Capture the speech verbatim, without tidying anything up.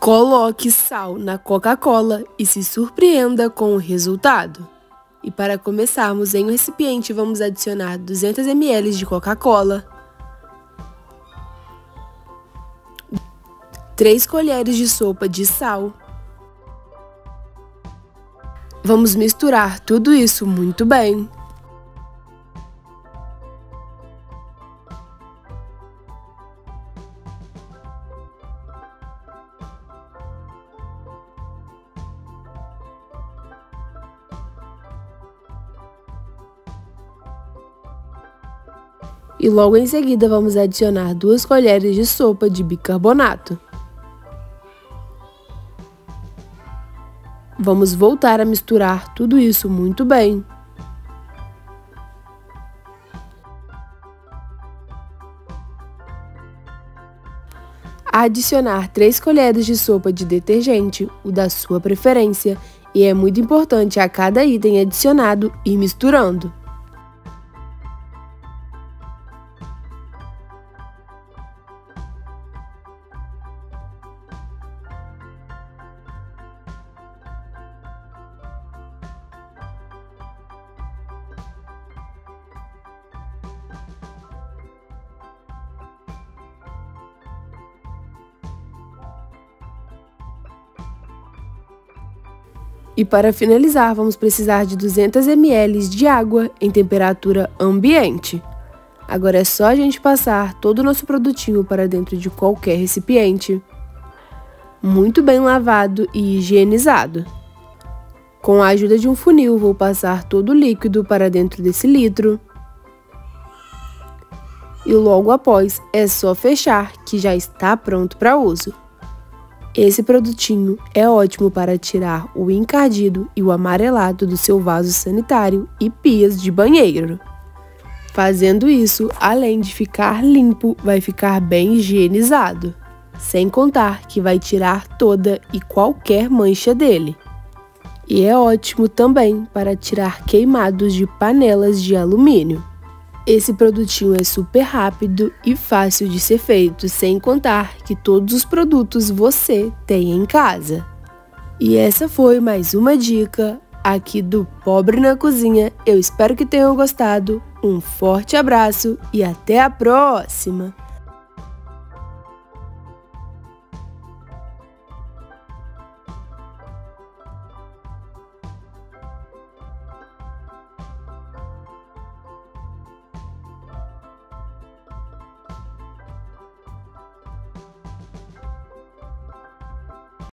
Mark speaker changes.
Speaker 1: Coloque sal na Coca-Cola e se surpreenda com o resultado. E para começarmos, em um recipiente vamos adicionar duzentos mililitros de Coca-Cola, três colheres de sopa de sal. Vamos misturar tudo isso muito bem. E logo em seguida vamos adicionar duas colheres de sopa de bicarbonato. Vamos voltar a misturar tudo isso muito bem. Adicionar três colheres de sopa de detergente, o da sua preferência, e é muito importante a cada item adicionado ir misturando. E para finalizar, vamos precisar de duzentos mililitros de água em temperatura ambiente. Agora é só a gente passar todo o nosso produtinho para dentro de qualquer recipiente, muito bem lavado e higienizado. Com a ajuda de um funil, vou passar todo o líquido para dentro desse litro. E logo após, é só fechar, que já está pronto para uso. Esse produtinho é ótimo para tirar o encardido e o amarelado do seu vaso sanitário e pias de banheiro. Fazendo isso, além de ficar limpo, vai ficar bem higienizado. Sem contar que vai tirar toda e qualquer mancha dele. E é ótimo também para tirar queimados de panelas de alumínio. Esse produtinho é super rápido e fácil de ser feito, sem contar que todos os produtos você tem em casa. E essa foi mais uma dica aqui do Pobre na Cozinha. Eu espero que tenham gostado. Um forte abraço e até a próxima!